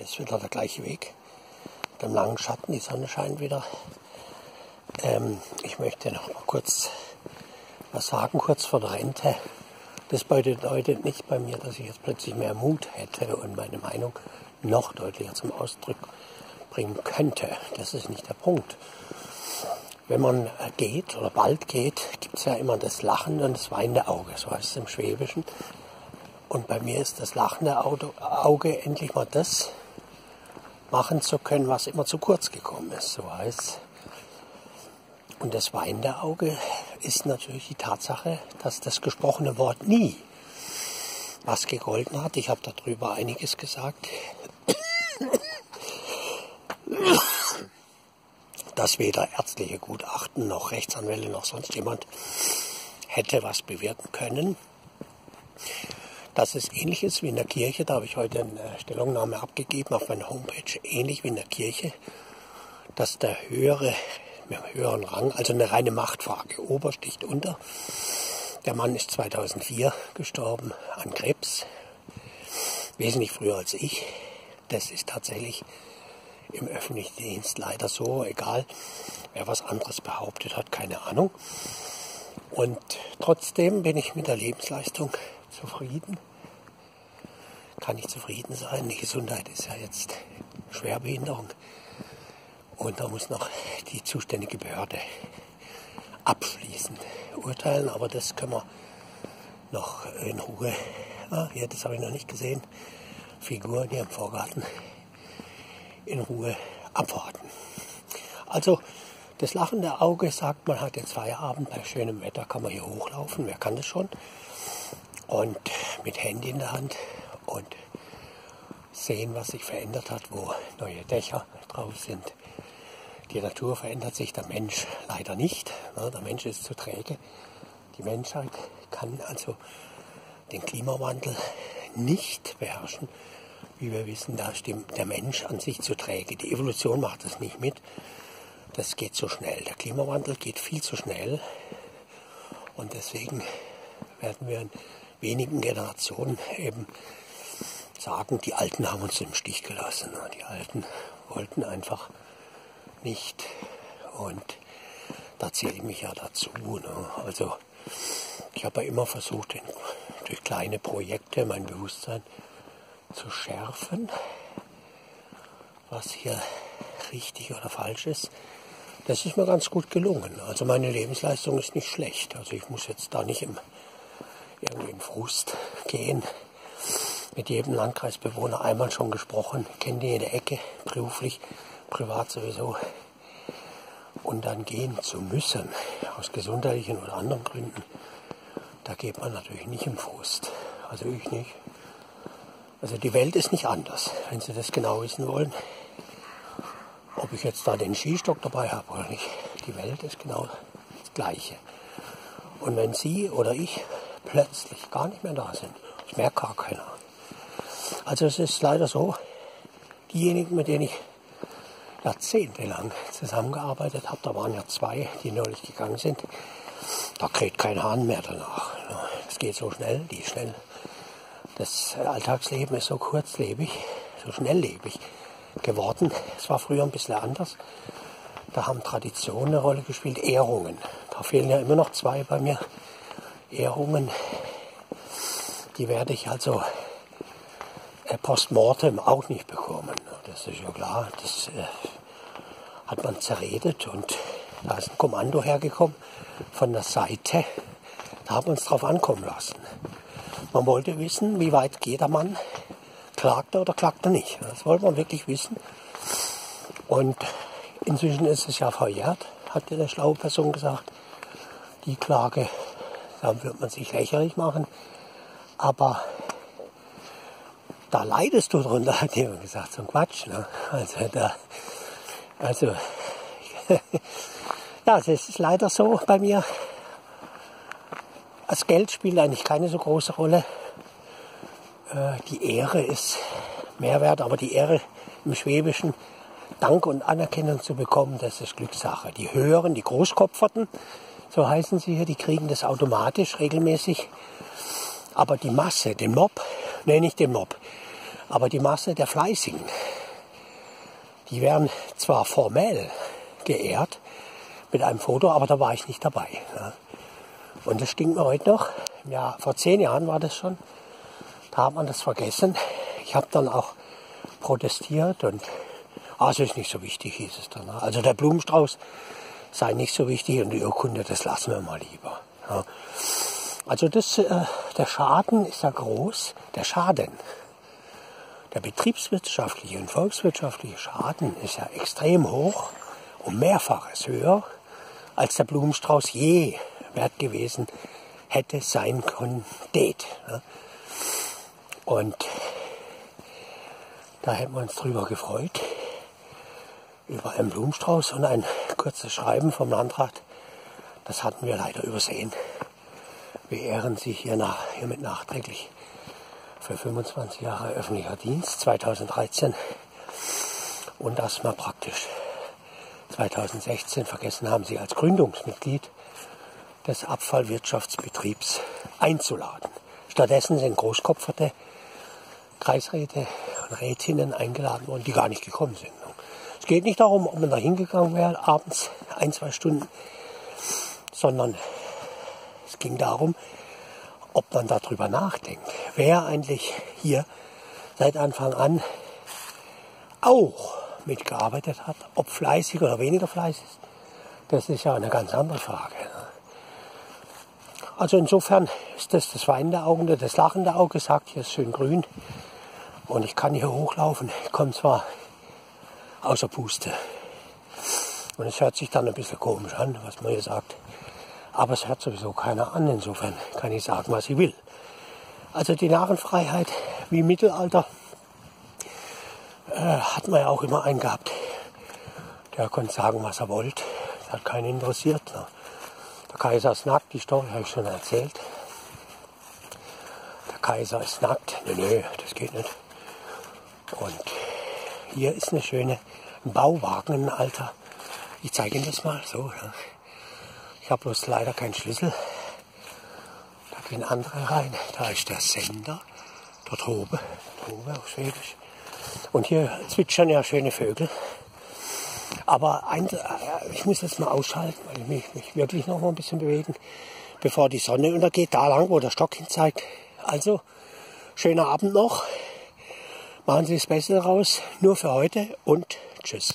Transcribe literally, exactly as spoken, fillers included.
ist wieder der gleiche Weg. Mit dem langen Schatten, die Sonne scheint wieder. Ähm, ich möchte noch mal kurz was sagen, kurz vor der Rente. Das bedeutet nicht bei mir, dass ich jetzt plötzlich mehr Mut hätte und meine Meinung noch deutlicher zum Ausdruck bringen könnte. Das ist nicht der Punkt. Wenn man geht oder bald geht, gibt es ja immer das lachende und das weinende Auge, so heißt es im Schwäbischen. Und bei mir ist das lachende Auge, endlich mal das machen zu können, was immer zu kurz gekommen ist, so heißt es. Und das weinende Auge ist natürlich die Tatsache, dass das gesprochene Wort nie was gegolten hat. Ich habe darüber einiges gesagt. Dass weder ärztliche Gutachten noch Rechtsanwälte noch sonst jemand hätte was bewirken können. Dass es ähnlich ist wie in der Kirche, da habe ich heute eine Stellungnahme abgegeben auf meiner Homepage, ähnlich wie in der Kirche, dass der höhere, mit dem höheren Rang, also eine reine Machtfrage, Ober sticht unter. Der Mann ist zweitausendvier gestorben an Krebs, wesentlich früher als ich. Das ist tatsächlich im öffentlichen Dienst leider so, egal wer was anderes behauptet hat, keine Ahnung. Und trotzdem bin ich mit der Lebensleistung zufrieden. Kann ich zufrieden sein. Die Gesundheit ist ja jetzt Schwerbehinderung. Und da muss noch die zuständige Behörde abschließend urteilen. Aber das können wir noch in Ruhe, ah, hier, das habe ich noch nicht gesehen, Figuren hier im Vorgarten, in Ruhe abwarten. Also das lachende Auge sagt, man hat jetzt Feierabend, bei schönem Wetter kann man hier hochlaufen, wer kann das schon? Und mit Handy in der Hand und sehen, was sich verändert hat, wo neue Dächer drauf sind. Die Natur verändert sich, der Mensch leider nicht. Der Mensch ist zu träge. Die Menschheit kann also den Klimawandel nicht beherrschen. Wie wir wissen, da stimmt der Mensch an sich zu träge. Die Evolution macht das nicht mit. Das geht zu schnell. Der Klimawandel geht viel zu schnell. Und deswegen werden wir in wenigen Generationen eben sagen, die Alten haben uns im Stich gelassen. Die Alten wollten einfach nicht. Und da zähle ich mich ja dazu. Also ich habe ja immer versucht, durch kleine Projekte mein Bewusstsein zu schärfen, was hier richtig oder falsch ist. Das ist mir ganz gut gelungen. Also meine Lebensleistung ist nicht schlecht. Also ich muss jetzt da nicht im, irgendwie im Frust gehen. Mit jedem Landkreisbewohner einmal schon gesprochen, kennt jede Ecke, beruflich, privat sowieso. Und dann gehen zu müssen, aus gesundheitlichen oder anderen Gründen, da geht man natürlich nicht im Frust. Also ich nicht. Also die Welt ist nicht anders, wenn Sie das genau wissen wollen. Ob ich jetzt da den Skistock dabei habe oder nicht, die Welt ist genau das Gleiche. Und wenn Sie oder ich plötzlich gar nicht mehr da sind, das merkt gar keiner. Also es ist leider so, diejenigen, mit denen ich jahrzehntelang zusammengearbeitet habe, da waren ja zwei, die neulich gegangen sind, da kriegt kein Hahn mehr danach. Es geht so schnell, die schnell. Das Alltagsleben ist so kurzlebig, so schnelllebig geworden. Es war früher ein bisschen anders. Da haben Traditionen eine Rolle gespielt, Ehrungen. Da fehlen ja immer noch zwei bei mir. Ehrungen, die werde ich also äh, postmortem auch nicht bekommen. Das ist ja klar, das äh, hat man zerredet und da ist ein Kommando hergekommen von der Seite. Da haben wir uns drauf ankommen lassen. Man wollte wissen, wie weit geht der Mann, klagt er oder klagt er nicht. Das wollte man wirklich wissen. Und inzwischen ist es ja verjährt, hat ja eine schlaue Person gesagt. Die Klage, da wird man sich lächerlich machen. Aber da leidest du drunter, hat jemand gesagt. So ein Quatsch. Ne? Also, da, also ja, es ist leider so bei mir. Das Geld spielt eigentlich keine so große Rolle. Äh, die Ehre ist mehr wert, aber die Ehre im Schwäbischen, Dank und Anerkennung zu bekommen, das ist Glückssache. Die Höheren, die Großkopferten, so heißen sie hier, die kriegen das automatisch regelmäßig. Aber die Masse, den Mob, nee, nicht den Mob, Aber die Masse der Fleißigen, die werden zwar formell geehrt mit einem Foto, aber da war ich nicht dabei. Ja. Und das stinkt mir heute noch. Ja, vor zehn Jahren war das schon. Da hat man das vergessen. Ich habe dann auch protestiert und ah, es ist nicht so wichtig, hieß es dann. Also der Blumenstrauß sei nicht so wichtig und die Urkunde, das lassen wir mal lieber. Ja. Also das, äh, der Schaden ist ja groß. Der Schaden, der betriebswirtschaftliche und volkswirtschaftliche Schaden ist ja extrem hoch, um Mehrfaches höher, als der Blumenstrauß je wert gewesen hätte sein können. Ja. Und da hätten wir uns drüber gefreut, über einen Blumenstrauß und ein kurzes Schreiben vom Landrat. Das hatten wir leider übersehen. Wir ehren Sie hier nach, hiermit nachträglich für fünfundzwanzig Jahre öffentlicher Dienst zweitausenddreizehn und dass wir praktisch zweitausendsechzehn vergessen haben, Sie als Gründungsmitglied des Abfallwirtschaftsbetriebs einzuladen. Stattdessen sind großkopferte Kreisräte und Rätinnen eingeladen worden, die gar nicht gekommen sind. Es geht nicht darum, ob man da hingegangen wäre, abends ein, zwei Stunden, sondern es ging darum, ob man darüber nachdenkt, wer eigentlich hier seit Anfang an auch mitgearbeitet hat, ob fleißig oder weniger fleißig. Das ist ja eine ganz andere Frage. Also insofern ist das das weinende Auge, das lachende Auge, sagt, hier ist schön grün und ich kann hier hochlaufen. Ich komme zwar außer Puste und es hört sich dann ein bisschen komisch an, was man hier sagt. Aber es hört sowieso keiner an, insofern kann ich sagen, was ich will. Also die Narrenfreiheit wie im Mittelalter äh, hat man ja auch immer einen gehabt. Der konnte sagen, was er wollte. Das hat keinen interessiert. Ne? Der Kaiser ist nackt, die Story habe ich schon erzählt. Der Kaiser ist nackt. Nö, nö, das geht nicht. Und hier ist eine schöne Bauwagen, ein alter. Ich zeige Ihnen das mal so. Ja. Ich habe bloß leider keinen Schlüssel. Da gehen andere rein. Da ist der Sender. Dort oben. Dort oben auf Schwäbisch. Und hier zwitschern ja schöne Vögel. Aber ein, ich muss jetzt mal ausschalten, weil ich mich, mich wirklich noch mal ein bisschen bewegen, bevor die Sonne untergeht. Da lang, wo der Stock hin zeigt. Also, schöner Abend noch. Machen Sie das Beste raus. Nur für heute und tschüss.